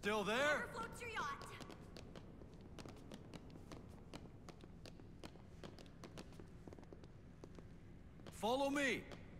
Still there? Whoever floats your yacht. Follow me.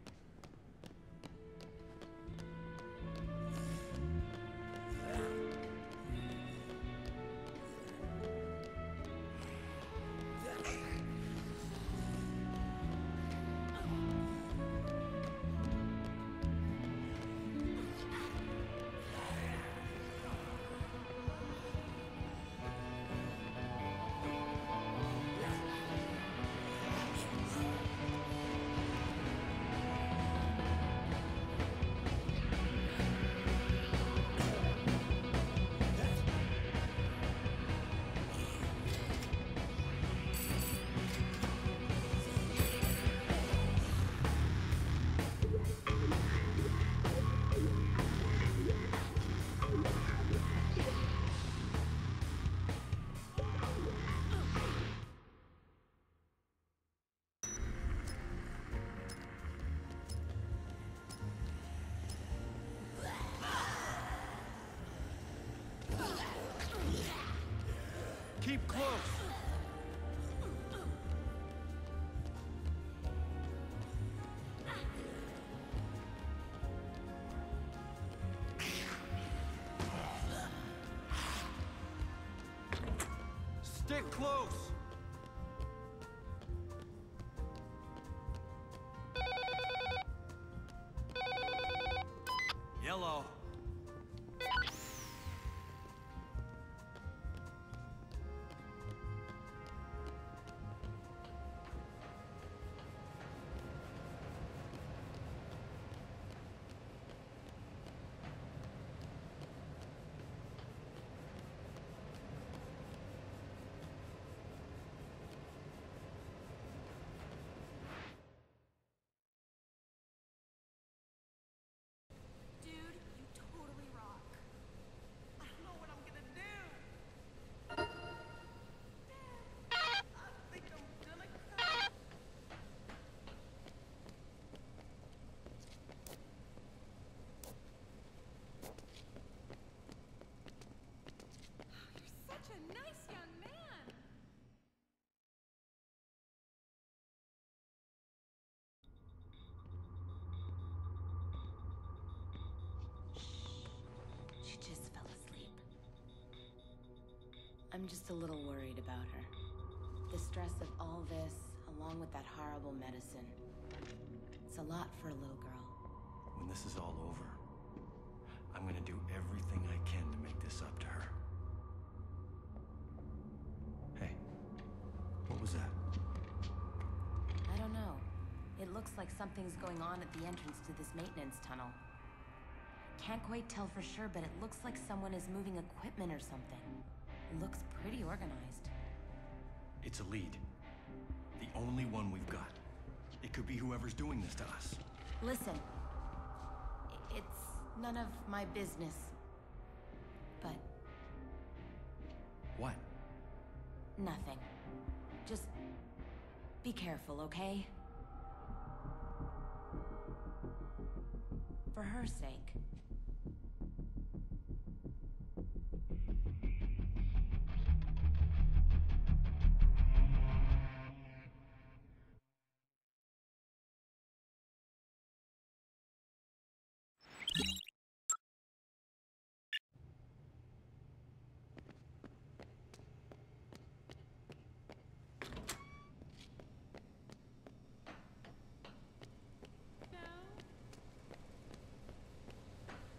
Keep close. Stick close. Yellow. Dude, you totally rock. I don't know what I'm gonna do. I think I'm gonna cry. You're such a nice young man. She just fell asleep. I'm just a little worried about her. The stress of all this, along with that horrible medicine. It's a lot for a little girl. When this is all over, I'm gonna do everything I can to make this up to her. Hey, what was that? I don't know. It looks like something's going on at the entrance to this maintenance tunnel. Can't quite tell for sure, but it looks like someone is moving equipment or something. It looks pretty organized. It's a lead. The only one we've got. It could be whoever's doing this to us. Listen. It's none of my business. But What? nothing. Just be careful, okay? For her sake. No.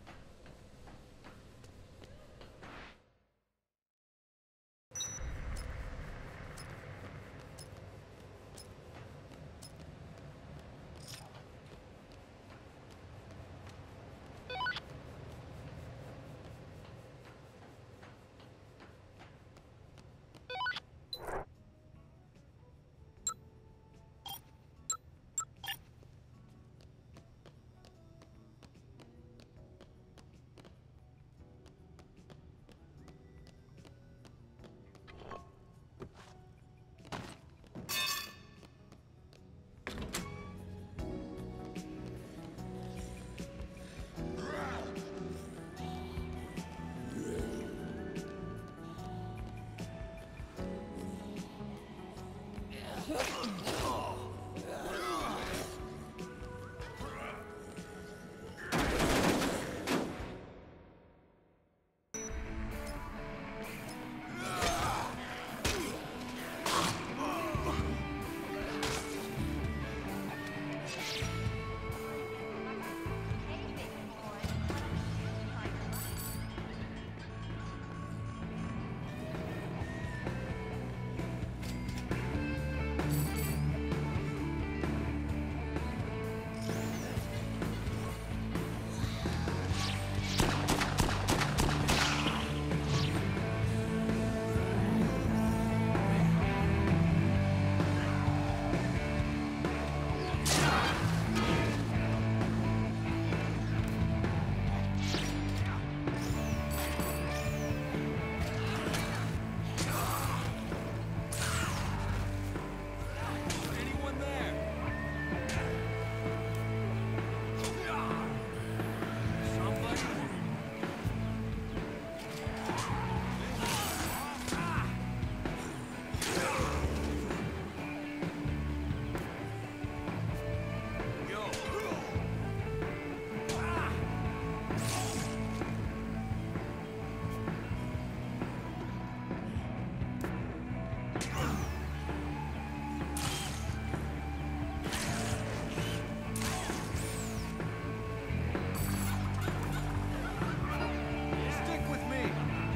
Stick with me!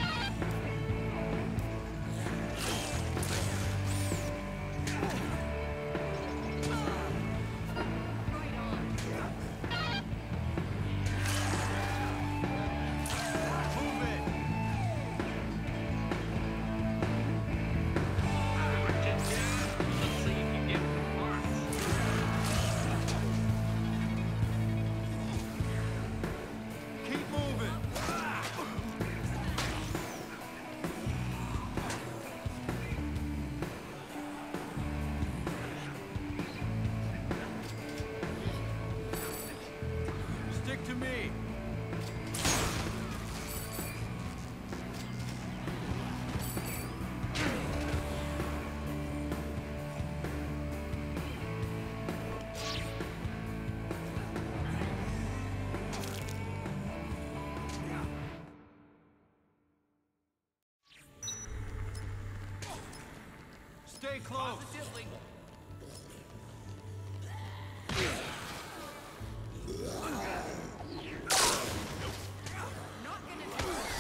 Move it! Let's see if you get parts. Keep moving! Stick to me! Stay close! Positively. Not gonna do it.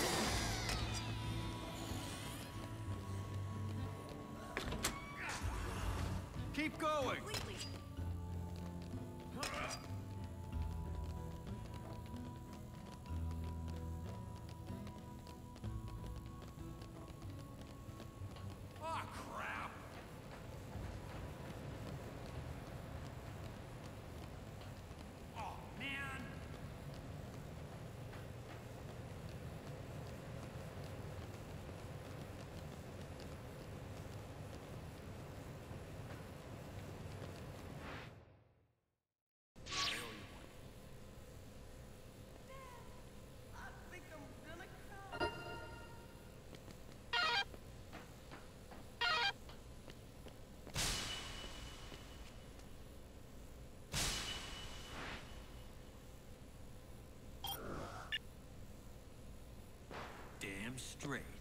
Keep going! Completely. Ah, crap! Oh, man! I think I'm gonna cry. Damn straight.